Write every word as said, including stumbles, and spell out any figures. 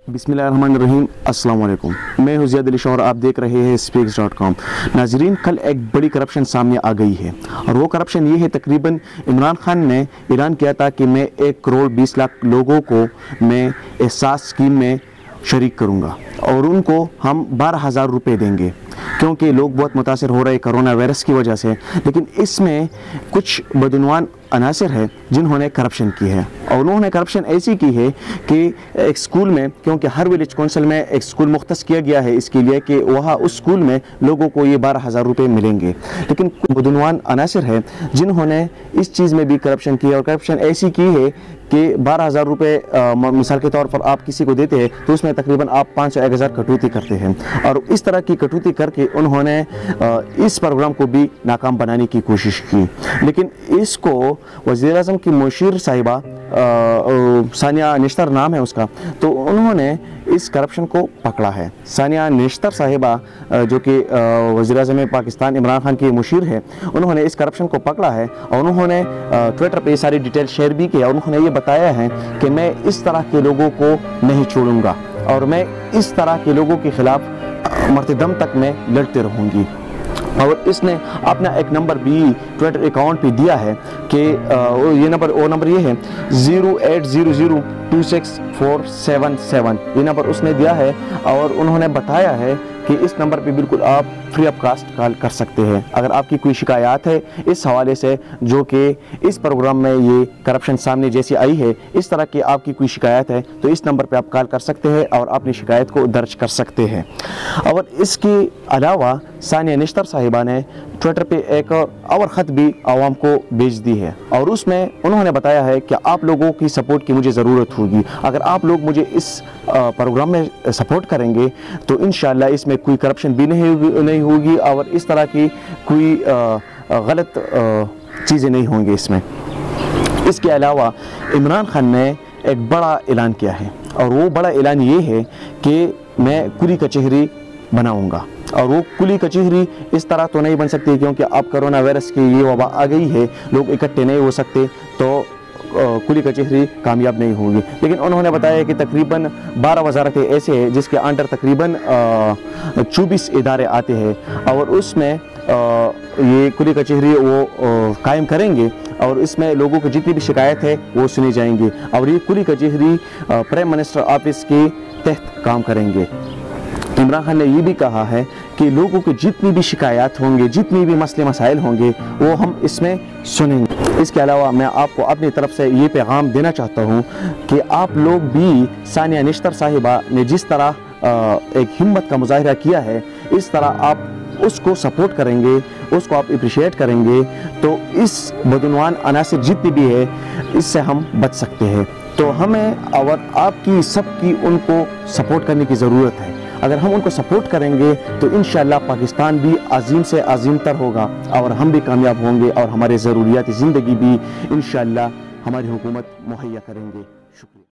बिस्मिल्लाहिर्रहमानिर्रहीम अस्सलाम वालेकुम। मैं हूं ज़ियाद अली शाह और आप देख रहे हैं स्पीक्स डॉट कॉम। नाजरीन, कल एक बड़ी करप्शन सामने आ गई है और वो करप्शन ये है, तकरीबन इमरान खान ने ऐलान किया था कि मैं एक करोड़ बीस लाख लोगों को मैं एहसास स्कीम में शरीक करूँगा और उनको हम बारह हज़ार रुपये देंगे, क्योंकि लोग बहुत मुतासर हो रहे हैं कोरोना वायरस की वजह से। लेकिन इसमें कुछ बदनवान अनासर है जिन्होंने करप्शन की है और उन्होंने करप्शन ऐसी की है कि एक स्कूल में, क्योंकि हर विलेज काउंसिल में एक स्कूल मुख्तस किया गया है इसके लिए कि वहाँ उस स्कूल में लोगों को ये बारह हज़ार रुपये मिलेंगे, लेकिन कुछ बदनवान अनासर है जिन्होंने इस चीज़ में भी करप्शन की है। और करप्शन ऐसी की है कि बारह हज़ार रुपये मिसाल के तौर पर आप किसी को देते हैं तो उसमें तकरीबन आप पाँच सौ एक हज़ार कटौती करते हैं और इस तरह की कटौती करके उन्होंने इस प्रोग्राम को भी नाकाम बनाने की कोशिश की। लेकिन इसको वज़ीर आज़म की मुशीर साहिबा सानिया निश्तर नाम है उसका, तो उन्होंने इस करप्शन को पकड़ा है। सानिया निश्तर साहिबा जो कि वज़ीर आज़म पाकिस्तान इमरान खान की मुशीर है, उन्होंने इस करप्शन को पकड़ा है और उन्होंने ट्विटर पे सारी डिटेल शेयर भी की और उन्होंने ये बताया है कि मैं इस तरह के लोगों को नहीं छोड़ूंगा और मैं इस तरह के लोगों के खिलाफ मरते दम तक मैं लड़ते रहूँगी। और इसने अपना एक नंबर भी ट्विटर अकाउंट पे दिया है कि ये नंबर वो नंबर ये है zero eight zero zero two six four seven seven, ये नंबर उसने दिया है और उन्होंने बताया है कि इस नंबर पे बिल्कुल आप फ्री ऑफ कास्ट कॉल कर सकते हैं अगर आपकी कोई शिकायत है इस हवाले से, जो कि इस प्रोग्राम में ये करप्शन सामने जैसी आई है, इस तरह की आपकी कोई शिकायत है तो इस नंबर पे आप कॉल कर सकते हैं और अपनी शिकायत को दर्ज कर सकते हैं। और इसके अलावा सानिया निश्तर साहिबा ने ट्विटर पे एक और ख़त भी आवाम को भेज दी है और उसमें उन्होंने बताया है कि आप लोगों की सपोर्ट की मुझे ज़रूरत होगी। अगर आप लोग मुझे इस प्रोग्राम में सपोर्ट करेंगे तो इंशाअल्लाह इसमें कोई करप्शन भी नहीं होगी नहीं होगी और इस तरह की कोई गलत चीज़ें नहीं होंगी इसमें। इसके अलावा इमरान खान ने एक बड़ा ऐलान किया है और वो बड़ा ऐलान ये है कि मैं कुली कचहरी बनाऊंगा। और वो कुली कचहरी इस तरह तो नहीं बन सकती क्योंकि अब कोरोना वायरस की ये वबा आ गई है, लोग इकट्ठे नहीं हो सकते, तो कुली कचहरी कामयाब नहीं होगी। लेकिन उन्होंने बताया कि तकरीबन बारह वजारतें ऐसे हैं जिसके अंडर तकरीबन चौबीस इदारे आते हैं और उसमें ये कुली कचहरी वो कायम करेंगे और इसमें लोगों की जितनी भी शिकायत है वो सुनी जाएंगी और ये कुली कचहरी प्राइम मिनिस्टर ऑफिस के तहत काम करेंगे। इमरान खान ने ये भी कहा है कि लोगों की जितनी भी शिकायत होंगे, जितनी भी मसले मसाइल होंगे वो हम इसमें सुनेंगे। इसके अलावा मैं आपको अपनी तरफ से ये पैगाम देना चाहता हूँ कि आप लोग भी सानिया निश्तर साहिबा ने जिस तरह एक हिम्मत का मुजाहिरा किया है, इस तरह आप उसको सपोर्ट करेंगे, उसको आप अप्रिशिएट करेंगे तो इस बदनवान अनासर जितनी भी है इससे हम बच सकते हैं। तो हमें और आपकी सबकी उनको सपोर्ट करने की ज़रूरत है। अगर हम उनको सपोर्ट करेंगे तो इंशाअल्लाह पाकिस्तान भी अजीम से अजीम तर होगा और हम भी कामयाब होंगे और हमारे ज़रूरियात ज़िंदगी भी इंशाअल्लाह हमारी हुकूमत मुहैया करेंगे। शुक्रिया।